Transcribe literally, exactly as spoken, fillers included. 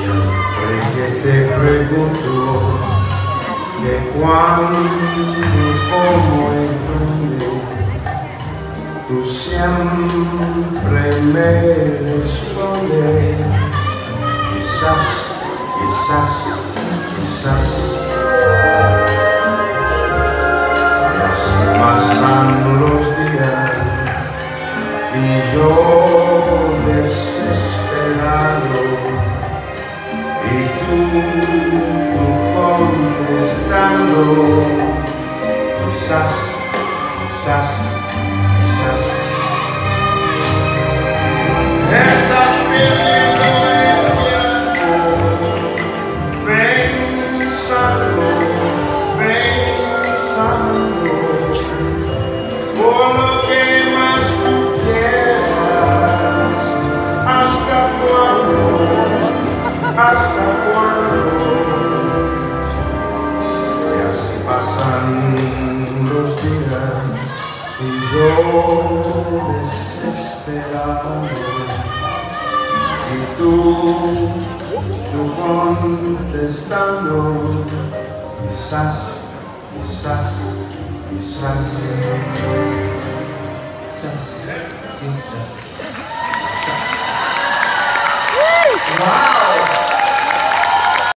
Siempre que te pregunto de cuándo, cómo y dónde, tú siempre me respondes, quizás, quizás, quizás. Y así pasan los días y yo desesperado, y tú, tú contestando, quizás, quizás, quizás. Estás perdiendo el tiempo pensando, pensando por lo que más tú quieras. ¿Hasta cuándo? ¿Hasta cuándo? Y así pasan los días y yo desesperado, y tú, tú contestando, quizás, quizás, quizás, quizás, quizás.